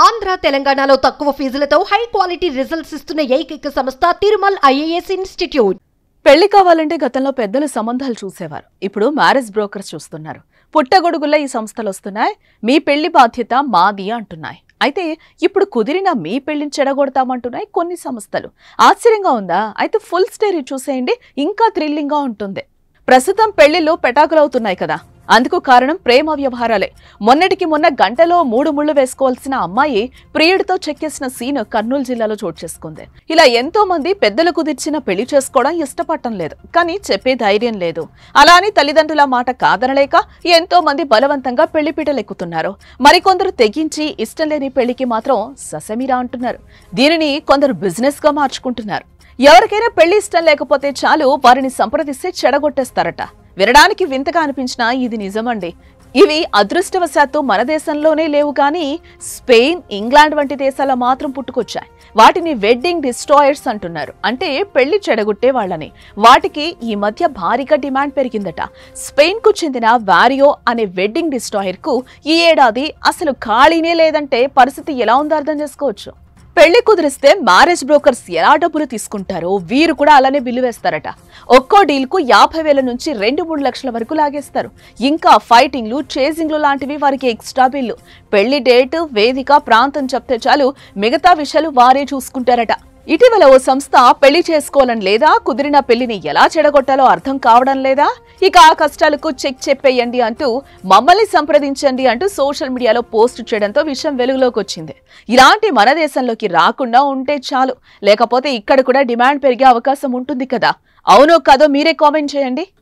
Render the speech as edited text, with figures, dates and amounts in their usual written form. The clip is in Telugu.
ఆంధ్ర తెలంగాణలో తక్కువ ఫీజులతో హై క్వాలిటీ రిజల్ట్స్ ఇస్తున్న ఏకైక సంస్థ తిరుమల్ ఐఏఎస్ ఇన్స్టిట్యూట్. పెళ్లి కావాలంటే గతంలో పెద్దలు సంబంధాలు చూసేవారు. ఇప్పుడు మ్యారేజ్ బ్రోకర్స్ చూస్తున్నారు. పుట్టగొడుగుల్లో ఈ సంస్థలు వస్తున్నాయి. మీ పెళ్లి బాధ్యత మాది అంటున్నాయి. అయితే ఇప్పుడు కుదిరిన మీ పెళ్లిని చెడగొడతామంటున్నాయి కొన్ని సంస్థలు. ఆశ్చర్యంగా ఉందా? అయితే ఫుల్ స్టోరీ చూసేయండి, ఇంకా థ్రిల్లింగ్ గా ఉంటుంది. ప్రస్తుతం పెళ్లిళ్ళు పెటాకులవుతున్నాయి కదా, అందుకు కారణం ప్రేమ వ్యవహారాలే. మొన్నటికి మొన్న గంటలో 3 ముళ్ళు వేసుకోవాల్సిన అమ్మాయి ప్రియుడితో చెక్కేసిన సీన్ కర్నూలు జిల్లాలో చోటు చేసుకుంది. ఇలా ఎంతో మంది పెద్దలు కుదిర్చిన పెళ్లి చేసుకోవడం ఇష్టపడటం లేదు, కానీ చెప్పే ధైర్యం లేదు. అలా అని తల్లిదండ్రుల మాట కాదనలేక ఎంతో మంది బలవంతంగా పెళ్లిపీటలెక్కుతున్నారు. మరికొందరు తెగించి ఇష్టం లేని పెళ్లికి మాత్రం ససమిరా అంటున్నారు. దీనిని కొందరు బిజినెస్ గా మార్చుకుంటున్నారు. ఎవరికైనా పెళ్లి ఇష్టం లేకపోతే చాలు, వారిని సంప్రదిస్తే చెడగొట్టేస్తారట. వినడానికి వింతగా అనిపించినా ఇది నిజమండి. ఇవి అదృష్టవశాత్తు మన దేశంలోనే లేవు, కానీ స్పెయిన్, ఇంగ్లాండ్ వంటి దేశాల మాత్రం పుట్టుకొచ్చాయి. వాటిని వెడ్డింగ్ డిస్ట్రాయర్స్ అంటున్నారు. అంటే పెళ్లి చెడగొట్టే వాళ్ళని. వాటికి ఈ మధ్య భారీగా డిమాండ్ పెరిగిందట. స్పెయిన్ కు చెందిన వారియో అనే వెడ్డింగ్ డిస్ట్రాయర్ కు ఈ ఏడాది అసలు ఖాళీనే లేదంటే పరిస్థితి ఎలా ఉందో అర్థం చేసుకోవచ్చు. పెళ్లి కుదిరిస్తే మ్యారేజ్ బ్రోకర్స్ ఎలా డబ్బులు తీసుకుంటారో వీరు కూడా అలానే బిల్లు వేస్తారట. ఒక్కో డీల్ కు 50,000 నుంచి 2-3 లక్షల వరకు లాగేస్తారు. ఇంకా ఫైటింగ్లు, చేజింగ్లు లాంటివి వారికి ఎక్స్ట్రా బిల్లు. పెళ్లి డేట్, వేదిక, ప్రాంతం చెప్తే చాలు, మిగతా విషయాలు వారే చూసుకుంటారట. ఇటీవల ఓ సంస్థ పెళ్లి చేసుకోవాలని లేదా కుదిరిన పెళ్లిని ఎలా చెడగొట్టాలో అర్థం కావడం లేదా, ఇక ఆ కష్టాలకు చెక్ చెప్పేయండి అంటూ మమ్మల్ని సంప్రదించండి అంటూ సోషల్ మీడియాలో పోస్ట్ చేయడంతో విషయం వెలుగులోకి వచ్చింది. ఇలాంటి మన దేశంలోకి రాకుండా ఉంటే చాలు, లేకపోతే ఇక్కడ కూడా డిమాండ్ పెరిగే అవకాశం ఉంటుంది కదా. అవునో కాదో మీరే కామెంట్ చేయండి.